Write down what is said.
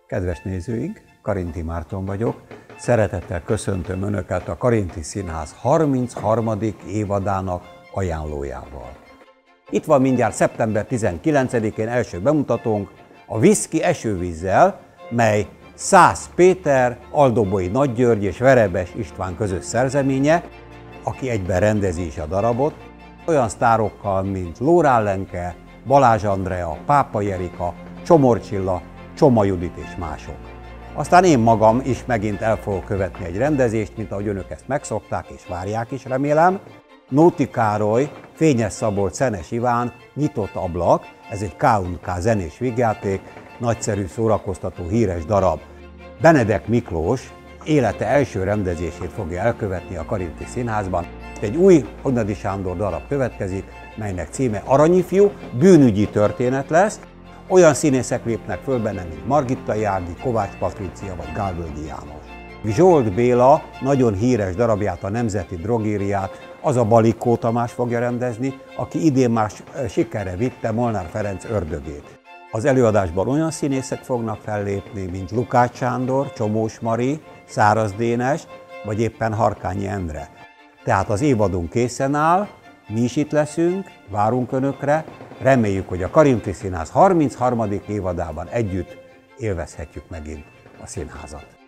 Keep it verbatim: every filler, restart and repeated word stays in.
Kedves nézőink, Karinti Márton vagyok. Szeretettel köszöntöm Önöket a Karinti Színház harmincharmadik évadának ajánlójával. Itt van mindjárt szeptember tizenkilencedikén első bemutatónk, a Viszki esővízzel, mely Szász Péter, Aldobói Nagy György és Verebes István közös szerzeménye, aki egyben rendezi is a darabot, olyan sztárokkal, mint Lórán Lenke, Balázs Andrea, Pápai Erika, Csomor Csilla, Csoma Judit és mások. Aztán én magam is megint el fogok követni egy rendezést, mint ahogy Önök ezt megszokták és várják is, remélem. Nóti Károly, Fényes Szabolcs, Szenes Iván, Nyitott ablak, ez egy ká und ká zenés vígjáték, nagyszerű, szórakoztató, híres darab. Benedek Miklós élete első rendezését fogja elkövetni a Karinti Színházban. Egy új Hunyadi Sándor darab következik, melynek címe Aranyifjú, bűnügyi történet lesz. Olyan színészek lépnek föl benne, mint Margitta Járdi, Kovács Patrícia vagy Gálvölgyi János. Zsolt Béla nagyon híres darabját, a Nemzeti Drogériát, az a Balikó Tamás fogja rendezni, aki idén már sikerre vitte Molnár Ferenc Ördögét. Az előadásban olyan színészek fognak fellépni, mint Lukács Sándor, Csomós Mari, Száraz Dénes, vagy éppen Harkányi Endre. Tehát az évadunk készen áll, mi is itt leszünk, várunk Önökre, reméljük, hogy a Karinti Színház harmincharmadik évadában együtt élvezhetjük megint a színházat.